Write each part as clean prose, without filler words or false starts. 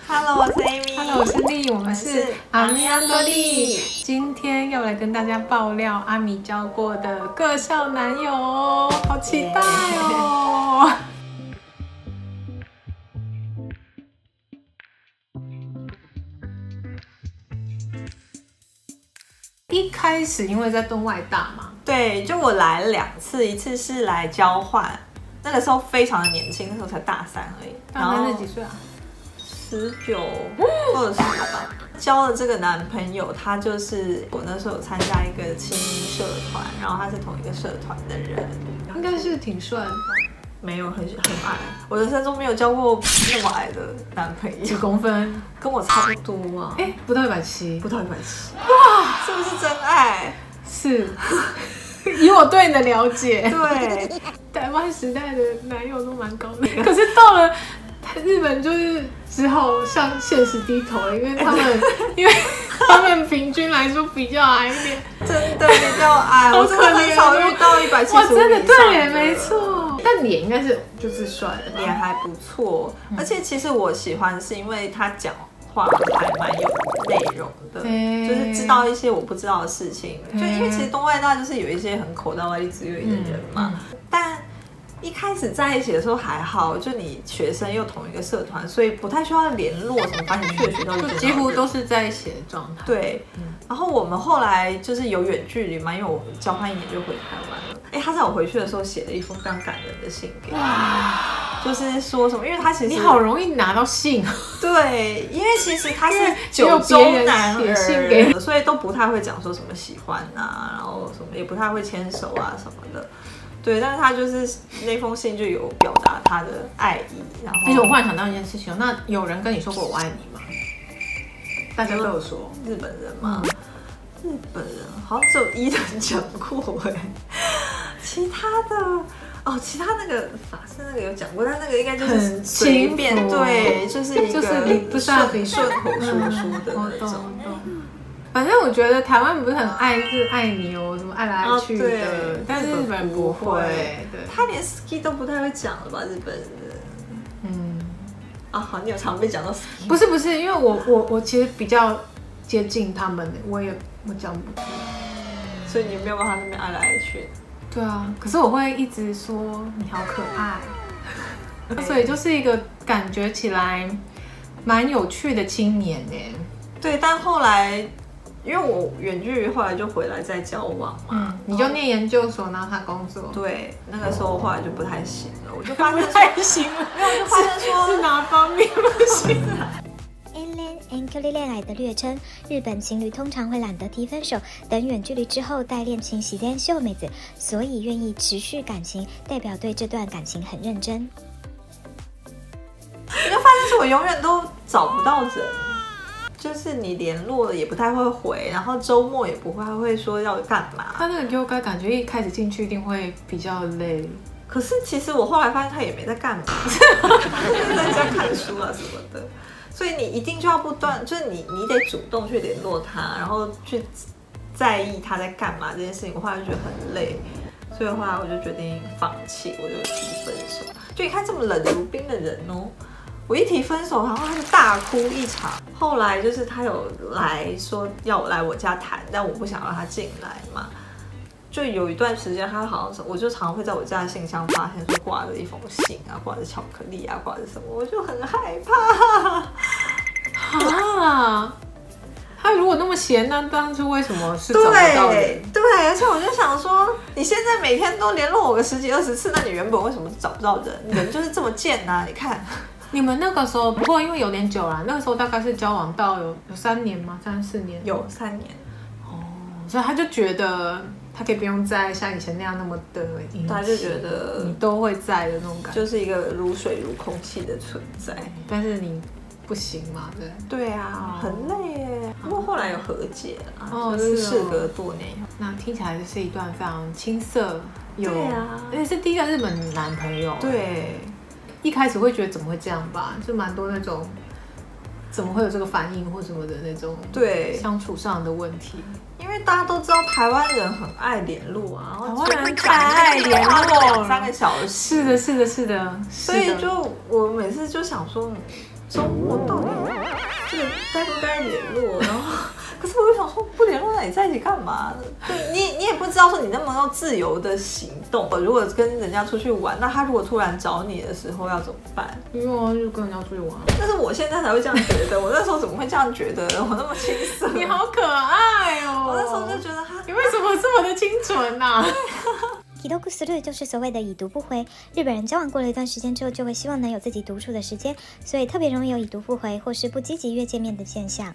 Hello， 我是 Amy。 Hello， 我是丽，我们是阿咪安多丽。今天要来跟大家爆料阿米交过的各校男友，好期待哦！一开始因为在东外大嘛， 对，就我来了2次，一次是来交换，那个时候非常的年轻，那时候才大3而已。 大3是几岁啊 ？19、20吧。交了这个男朋友，他就是我那时候有参加一个青社团，然后他是同一个社团的人， 应该是挺帅的。 没有很矮，我人生中没有交过那么矮的男朋友。 几公分？ 跟我差不多啊。 不到170， 不到170。哇，是不是真爱？ 是。以我对你的了解， 对， 台湾时代的男友都蛮高的，可是到了日本就是只好向现实低头了，因为他们平均来说比较矮一点， 真的比较矮，我真的很少遇到175。 哇，真的对，没错。但脸应该是就是帅的， 脸还不错，而且其实我喜欢是因为他讲话还蛮有内容的，就是知道一些我不知道的事情。就因为其实东外大就是有一些很口袋歪理、自由的人嘛，但一开始在一起的时候还好，就你学生又同一个社团，所以不太需要联络什么，反正你去的学校就几乎都是在一起的状态。 对，然后我们后来就是有远距离嘛，因为我交换1年就回台湾了。他在我回去的时候写了一封非常感人的信给我，就是说什么，因为他其实你好容易拿到信， 对，因为其实他是9中男儿，所以都不太会讲说什么喜欢啊，然后什么也不太会牵手啊什么的。对，但是他就是那封信就有表达他的爱意，然后。 其实我忽然想到一件事情，那有人跟你说过我爱你吗？大家都有说。 日本人吗？日本人好像只有伊人讲过哎，其他那个法师那个有讲过，但那个应该就是随便，对，就是一个顺口说书的那种。 反正我觉得台湾不是很爱是爱你哦，什么爱来爱去的，但是日本人不会。对， 他连 ski 都不太会讲了吧？日本人。好，你有常被讲到 ski？ 不是，因为我其实比较接近他们，我讲不出来， 所以你没有办法那边爱来爱去。 对啊，可是我会一直说你好可爱，所以就是一个感觉起来蛮有趣的青年耶。 对，但后来因为我远距离，后来就回来再交往嘛。 你就念研究所，然后他工作。 对，那个时候后来就不太行了，我就发现不太行了， 没有，我就发现说是哪方面不行遠戀遠距離戀愛的略稱，日本情侶通常會懶得提分手，等遠距離之後待戀情時間秀妹子，所以願意持續感情，代表對這段感情很認真。 我就發現是我永遠都找不到人，就是你聯絡了也不太會回，然後週末也不會說要幹嘛。 他那個給我感覺一開始進去一定會比較累。 可是其實我後來發現他也沒在幹嘛，在家看書啊什麼的。所以你一定就要不斷，就是你得主動去聯絡他，然後去在意他在幹嘛這件事情。我後來就覺得很累，所以後來我就決定放棄，我就提分手。就你看這麼冷如冰的人哦，我一提分手，然後他就大哭一場。後來就是他有來說要我來我家談，但我不想讓他進來嘛。就有一段時間，他好像是，我就常會在我家的信箱發現說掛着一封信啊，掛着巧克力啊，掛着什麼，我就很害怕。 他如果那麼閒，那當初為什麼是找不到人？ 對，而且我就想說，你現在每天都聯絡我個10幾20次，那你原本為什麼找不到人？人就是這麼賤啊！你看， 你們那個時候，不過因為有點久了，那個時候大概是交往到有3年嗎？3、4年？ 有3年。 所以他就覺得他可以不用再像以前那樣那麼的殷勤， 他就覺得你都會在的那種感覺， 就是一個如水如空氣的存在。 但是你不行嘛， 對啊，很累耶。不過後來有和解了，就是事隔多年以後。 那聽起來就是一段非常青澀， 對啊， 而且是第一個日本男朋友。 對， 一開始會覺得怎麼會這樣吧，就蠻多那種怎麼會有這個反應或什麼的那種對相處上的問題。 因為大家都知道台灣人很愛聯絡啊， 台灣人太愛聯絡 ，2、3個小時。 是的。 所以就我每次就想說，週末到底该不该联络？然后，可是我又想说，不联络那你在一起干嘛？对你也不知道说你能不能自由的行动。如果跟人家出去玩，那他如果突然找你的时候要怎么办？ 因为我就跟人家出去玩。 但是我现在才会这样觉得，我那时候怎么会这样觉得？我那么青涩。 你好可爱哦！ 我那时候就觉得你为什么这么的清纯啊？ 既読する就是所谓的已读不回。日本人交往过了一段时间之后，就会希望能有自己独处的时间，所以特别容易有已读不回或是不积极约见面的现象。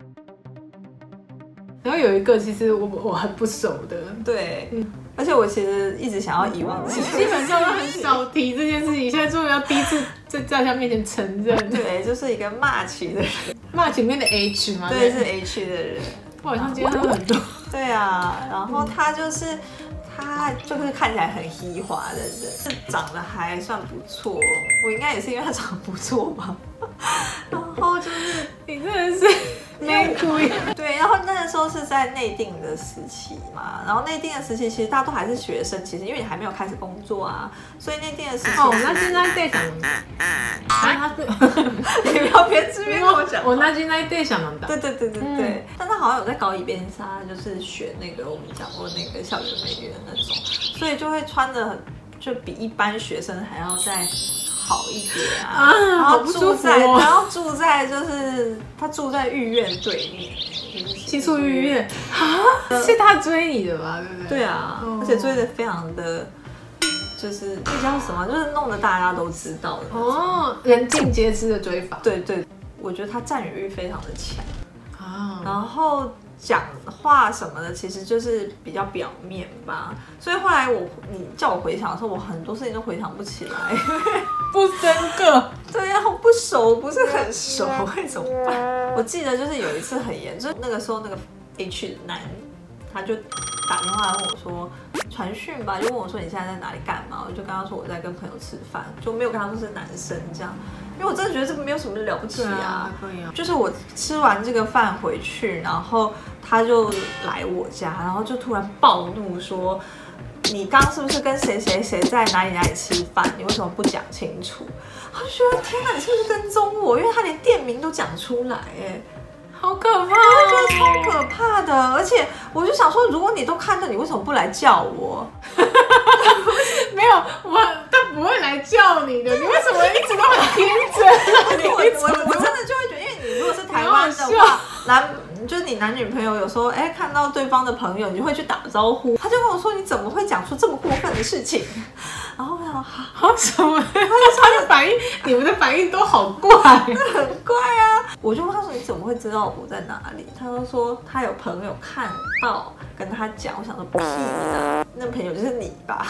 然后有一个其实我很不熟的， 对，而且我其实一直想要遗忘自己， 基本上都很少提这件事情，现在终于要第一次在大家面前承认。 对，就是一个骂起的人， 骂前面的 H 吗？ 对，是 H 的人。 我好像今天喝很多。 对啊，然后他就是看起来很嘻滑的人，是长得还算不错。我应该也是因为他长得不错吧。然后就是你真的是没故意。 对，然后那个时候是在内定的时期嘛，然后内定的时期其实大家都还是学生，其实因为你还没有开始工作啊，所以内定的时期哦，那现在在想他你不要边吃边跟我讲。 我那现在在想的。 对，但他好像有在搞以边纱，就是选那个我们讲过那个校园美女的那种，所以就会穿的就比一般学生还要再好一点啊，然后住在就是他住在御苑对面， 七处御苑啊，是他追你的吧？对不对？ 对啊，而且追的非常的，就是那叫什么，就是弄得大家都知道的哦，人尽皆知的追法。 对，我觉得他占有欲非常的强啊， 然后讲话什么的，其实就是比较表面吧。所以后来你叫我回想的时候，我很多事情都回想不起来， 不深刻。 对呀，我不熟，不是很熟，会怎么办？我记得就是有一次很严重，那个时候那个 H 男他就打电话来问我说传讯吧，就问我说你现在在哪里干嘛？我就跟他说我在跟朋友吃饭，就没有跟他说是男生这样。因为我真的觉得这个没有什么了不起啊，就是我吃完这个饭回去，然后他就来我家，然后就突然暴怒说：“你刚是不是跟谁谁谁在哪里吃饭？你为什么不讲清楚？”我就觉得天哪，你是不是跟踪我？因为他连店名都讲出来，哎， 好可怕！我觉得超可怕的，而且我就想说，如果你都看到，你为什么不来叫我？ 没有，他不会来叫你的。你为什么一直都很天真？ 我真的就会觉得，因为你如果是台湾的话，就是你男女朋友有时候看到对方的朋友，你就会去打招呼。他就跟我说：“你怎么会讲出这么过分的事情？”然后我想， 好什么？他的反应，你们的反应都好怪， 很怪啊！我就问他说：“你怎么会知道我在哪里？”他就说他有朋友看到跟他讲。我想说屁啊，那朋友就是你吧？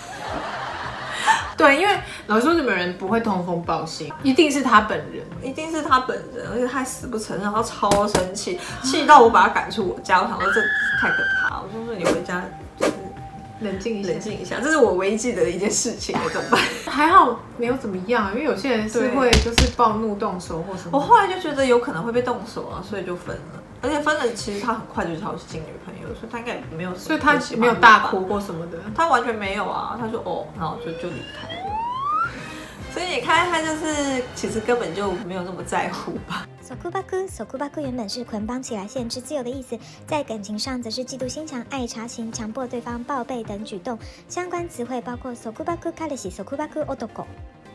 对，因为老实说，日本人不会通风报信，一定是他本人， 一定是他本人，而且他还死不承认，然后超生气，气到我把他赶出我家。我想说这太可怕了，我说你回家就是冷静一下， 这是我唯一记得的一件事情，怎么办？ 还好没有怎么样，因为有些人是会就是暴怒动手或什么。 我后来就觉得有可能会被动手啊，所以就分了。而且分了，其实他很快就交新女朋友，所以他应该也没有什么， 所以他没有大哭或什么的， 他完全没有啊，他就然后就离开了。所以你看，他就是其实根本就没有那么在乎吧。 束縛原本是捆绑起来限制自由的意思，在感情上则是嫉妒心强、爱查勤、强迫对方报备等举动。相关词汇包括束縛彼氏、束縛男。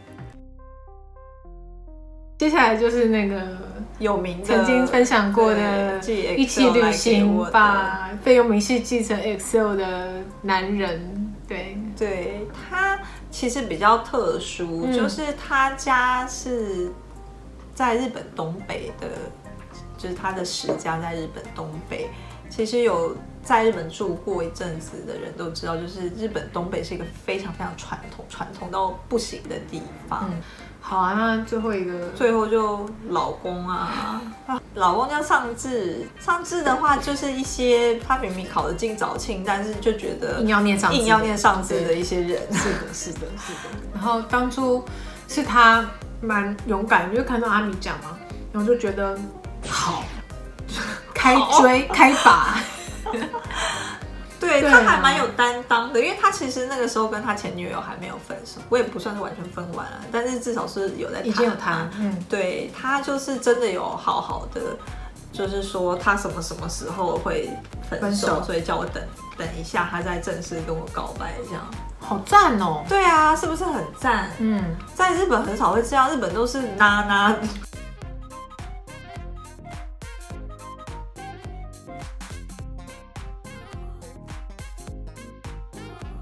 接下来就是那个有名的曾经分享过的一起旅行把费用明细寄成 Excel 的男人， 对，他其实比较特殊，就是他家是在日本东北的，就是他的世家在日本东北。其实有在日本住过一阵子的人都知道，就是日本东北是一个非常非常传统到不行的地方。 好啊，那最后就老公啊，老公叫上智。上智的话，就是一些他明明考得进早庆，但是就觉得硬要念上智的一些人。 是的。然后当初是他蛮勇敢，就看到阿米讲嘛，然后就觉得好，开追开拔。 对， 对， 对啊他还蛮有担当的，因为他其实那个时候跟他前女友还没有分手，我也不算是完全分完了，但是至少是有在谈， 已经有谈， 对，他就是真的有好好的，就是说他什么时候会分手，所以叫我等一下，他再正式跟我告白这样。 好赞哦。 对啊，是不是很赞？在日本很少会这样，日本都是娜。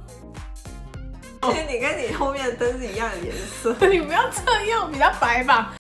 你跟你后面的灯是一样的颜色。 你不要这样，比较白吧。